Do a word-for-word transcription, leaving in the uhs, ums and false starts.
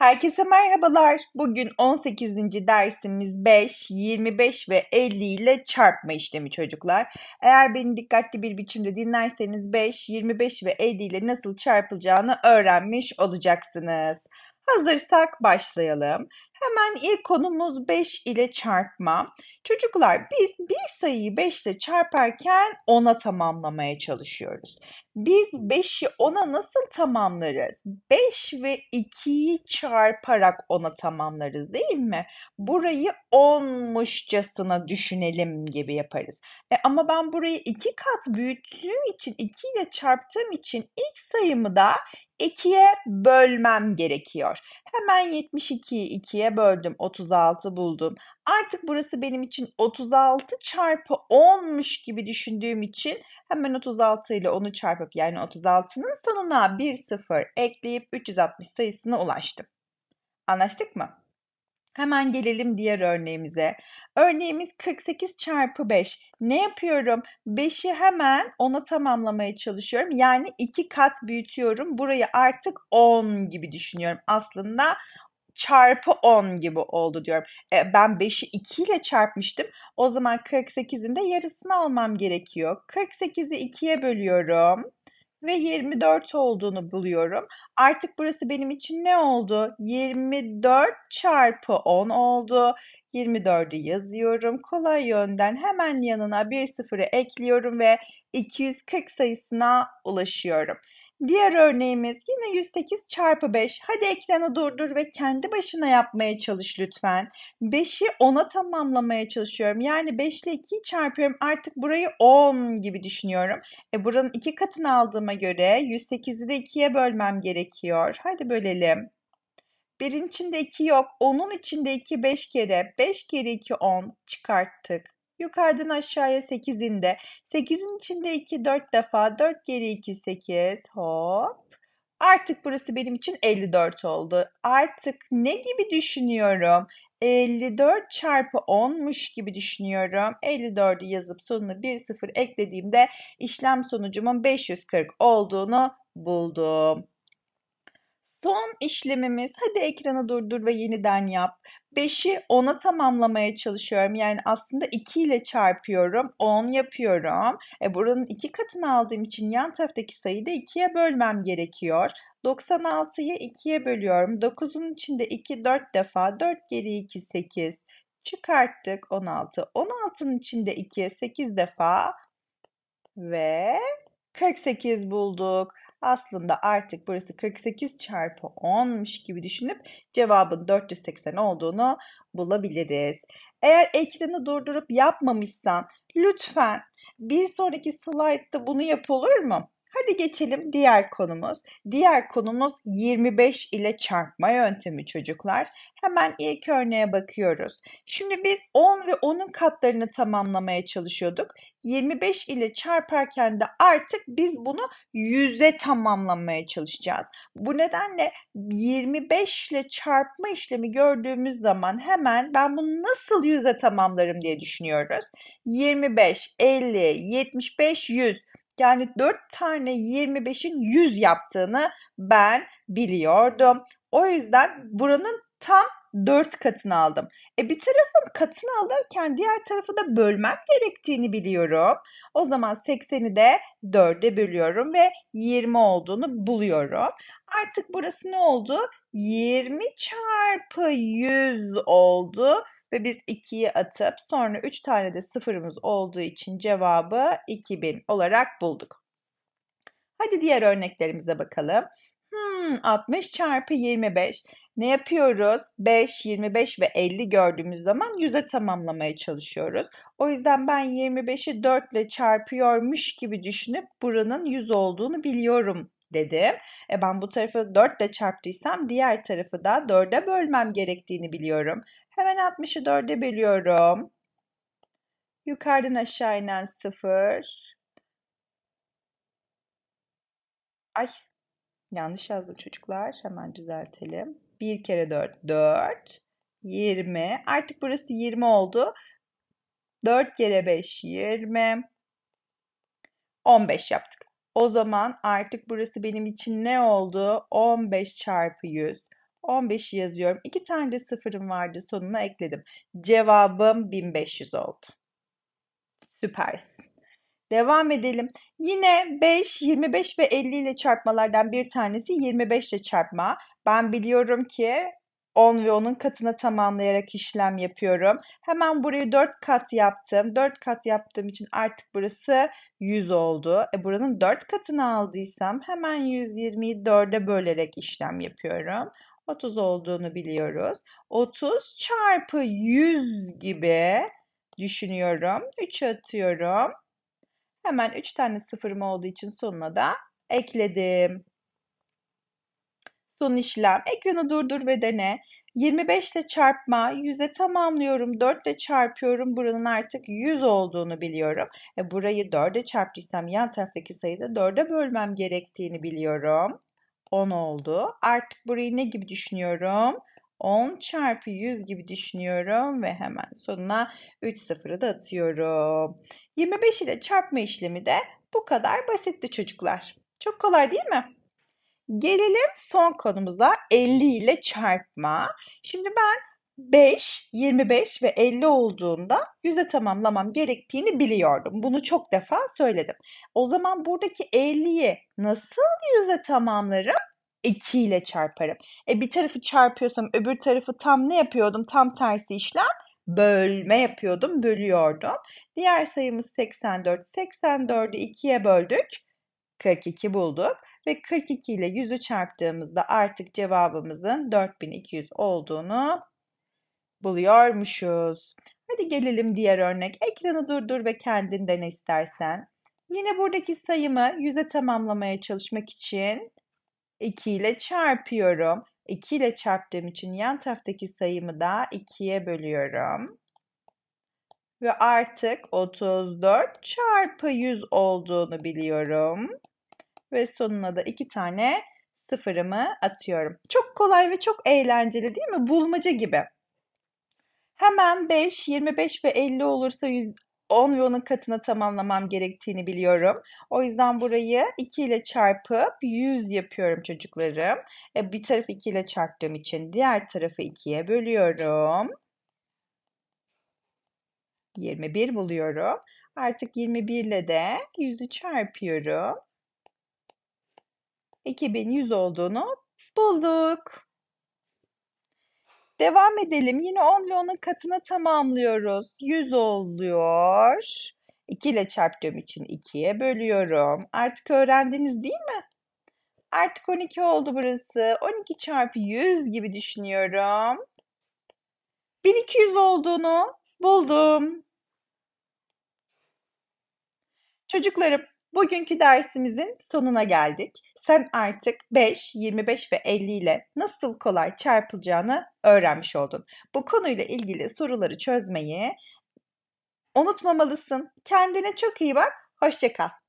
Herkese merhabalar. Bugün on sekizinci dersimiz beş, yirmi beş ve elli ile çarpma işlemi çocuklar. Eğer beni dikkatli bir biçimde dinlerseniz beş, yirmi beş ve elli ile nasıl çarpılacağını öğrenmiş olacaksınız. Hazırsak başlayalım. Hemen ilk konumuz beş ile çarpma. Çocuklar biz bir sayıyı beş ile çarparken ona tamamlamaya çalışıyoruz. Biz beşi ona nasıl tamamlarız? beş ve ikiyi çarparak ona tamamlarız değil mi? Burayı onmuşçasına düşünelim gibi yaparız. E ama ben burayı iki kat büyüttüğüm için, iki ile çarptığım için ilk sayımı da ikiye bölmem gerekiyor. Hemen yetmiş ikiyi ikiye böldüm, otuz altı buldum. Artık burası benim için otuz altı çarpı onmuş gibi düşündüğüm için hemen otuz altı ile onu çarpıp yani otuz altının sonuna bir sıfır ekleyip üç yüz altmış sayısına ulaştım. Anlaştık mı? Hemen gelelim diğer örneğimize. Örneğimiz kırk sekiz çarpı beş. Ne yapıyorum? beşi hemen ona tamamlamaya çalışıyorum. Yani iki kat büyütüyorum. Burayı artık on gibi düşünüyorum. Aslında çarpı on gibi oldu diyorum. E, ben beşi iki ile çarpmıştım. O zaman kırk sekizin de yarısını almam gerekiyor. kırk sekizi ikiye bölüyorum ve yirmi dört olduğunu buluyorum. Artık burası benim için ne oldu? yirmi dört çarpı on oldu. yirmi dördü yazıyorum. Kolay yönden hemen yanına bir sıfırı ekliyorum ve iki yüz kırk sayısına ulaşıyorum. Diğer örneğimiz yine yüz sekiz çarpı beş. Hadi ekranı durdur ve kendi başına yapmaya çalış lütfen. beşi ona tamamlamaya çalışıyorum. Yani beş ile ikiyi çarpıyorum. Artık burayı on gibi düşünüyorum. E buranın iki katını aldığıma göre yüz sekizi de ikiye bölmem gerekiyor. Hadi bölelim. birin içinde iki yok. onun içinde iki beş kere. beş kere iki on çıkarttık. Yukarıdan aşağıya sekizin de. sekizin içinde iki dört defa. dört kere iki sekiz. Hop. Artık burası benim için elli dört oldu. Artık ne gibi düşünüyorum? elli dört çarpı onmuş gibi düşünüyorum. elli dördü yazıp sonuna bir sıfır eklediğimde işlem sonucumun beş yüz kırk olduğunu buldum. Son işlemimiz, hadi ekranı durdur ve yeniden yap. beşi ona tamamlamaya çalışıyorum. Yani aslında iki ile çarpıyorum, on yapıyorum. E buranın iki katını aldığım için yan taraftaki sayıyı da ikiye bölmem gerekiyor. doksan altıyı ikiye bölüyorum. dokuzun içinde iki dört defa, dört kere iki sekiz. Çıkarttık on altı. on altının içinde iki sekiz defa ve kırk sekiz bulduk. Aslında artık burası kırk sekiz çarpı onmuş gibi düşünüp cevabın dört yüz seksen olduğunu bulabiliriz. Eğer ekranı durdurup yapmamışsan lütfen bir sonraki slaytta bunu yap, olur mu? Hadi geçelim diğer konumuz. Diğer konumuz yirmi beş ile çarpma yöntemi çocuklar. Hemen ilk örneğe bakıyoruz. Şimdi biz on ve onun katlarını tamamlamaya çalışıyorduk. yirmi beş ile çarparken de artık biz bunu yüze tamamlamaya çalışacağız. Bu nedenle yirmi beş ile çarpma işlemi gördüğümüz zaman hemen ben bunu nasıl yüze tamamlarım diye düşünüyoruz. yirmi beş, elli, yetmiş beş, yüz. Yani dört tane yirmi beşin yüz yaptığını ben biliyordum. O yüzden buranın tam dört katını aldım. E bir tarafın katını alırken diğer tarafı da bölmem gerektiğini biliyorum. O zaman sekseni de dörde bölüyorum ve yirmi olduğunu buluyorum. Artık burası ne oldu? yirmi çarpı yüz oldu ve biz ikiyi atıp sonra üç tane de sıfırımız olduğu için cevabı iki bin olarak bulduk. Hadi diğer örneklerimize bakalım. Hmm, altmış çarpı yirmi beş. Ne yapıyoruz? beş, yirmi beş ve elli gördüğümüz zaman yüze tamamlamaya çalışıyoruz. O yüzden ben yirmi beşi dört ile çarpıyormuş gibi düşünüp buranın yüz olduğunu biliyorum dedim. E ben bu tarafı dört ile çarptıysam diğer tarafı da dörde bölmem gerektiğini biliyorum. Hemen altmışı dörde bölüyorum. Yukarıdan aşağı inen sıfır. Ay, yanlış yazdım çocuklar. Hemen düzeltelim. bir kere dört, dört. yirmi. Artık burası yirmi oldu. dört kere beş, yirmi. on beş yaptık. O zaman artık burası benim için ne oldu? on beş çarpı yüz. on beşi yazıyorum. iki tane de sıfırım vardı, sonuna ekledim. Cevabım bin beş yüz oldu. Süpersin. Devam edelim. Yine beş, yirmi beş ve elli ile çarpmalardan bir tanesi yirmi beş ile çarpma. Ben biliyorum ki on ve onun katına tamamlayarak işlem yapıyorum. Hemen burayı dört kat yaptım. dört kat yaptığım için artık burası yüz oldu. E buranın dört katını aldıysam hemen yüz yirmiyi dörde bölerek işlem yapıyorum. otuz olduğunu biliyoruz. otuz çarpı yüz gibi düşünüyorum. üçe atıyorum. Hemen üç tane sıfırım olduğu için sonuna da ekledim. Son işlem. Ekranı durdur ve dene. yirmi beş ile çarpma. yüze tamamlıyorum. dört ile çarpıyorum. Buranın artık yüz olduğunu biliyorum. E burayı dörde çarptıysam yan taraftaki sayıda dörde bölmem gerektiğini biliyorum. on oldu. Artık burayı ne gibi düşünüyorum? on çarpı yüz gibi düşünüyorum ve hemen sonuna üç sıfırı da atıyorum. yirmi beş ile çarpma işlemi de bu kadar basitti çocuklar. Çok kolay değil mi? Gelelim son konumuza, elli ile çarpma. Şimdi ben beş, yirmi beş ve elli olduğunda yüze tamamlamam gerektiğini biliyordum. Bunu çok defa söyledim. O zaman buradaki elliyi nasıl yüze tamamlarım? iki ile çarparım. E bir tarafı çarpıyorsam öbür tarafı tam ne yapıyordum? Tam tersi işlem. Bölme yapıyordum, bölüyordum. Diğer sayımız seksen dört. seksen dördü ikiye böldük. kırk iki bulduk. Ve kırk iki ile yüzü çarptığımızda artık cevabımızın dört bin iki yüz olduğunu buluyormuşuz. Hadi gelelim diğer örnek. Ekranı durdur ve kendin dene istersen. Yine buradaki sayımı yüze tamamlamaya çalışmak için iki ile çarpıyorum. iki ile çarptığım için yan taraftaki sayımı da ikiye bölüyorum. Ve artık otuz dört çarpı yüz olduğunu biliyorum. Ve sonuna da iki tane sıfırımı atıyorum. Çok kolay ve çok eğlenceli değil mi? Bulmaca gibi. Hemen beş, yirmi beş ve elli olursa yüz, on ve onun katına tamamlamam gerektiğini biliyorum. O yüzden burayı iki ile çarpıp yüz yapıyorum çocuklarım. E, bir tarafı iki ile çarptığım için diğer tarafı ikiye bölüyorum. yirmi bir buluyorum. Artık yirmi bir ile de yüzü çarpıyorum. iki bin yüz olduğunu bulduk. Devam edelim. Yine on ile onun katını tamamlıyoruz. yüz oluyor. iki ile çarptığım için ikiye bölüyorum. Artık öğrendiniz değil mi? Artık on iki oldu burası. on iki çarpı yüz gibi düşünüyorum. bin iki yüz olduğunu buldum. Çocuklarım, bugünkü dersimizin sonuna geldik. Sen artık beş, yirmi beş ve elli ile nasıl kolay çarpılacağını öğrenmiş oldun. Bu konuyla ilgili soruları çözmeyi unutmamalısın. Kendine çok iyi bak. Hoşça kal.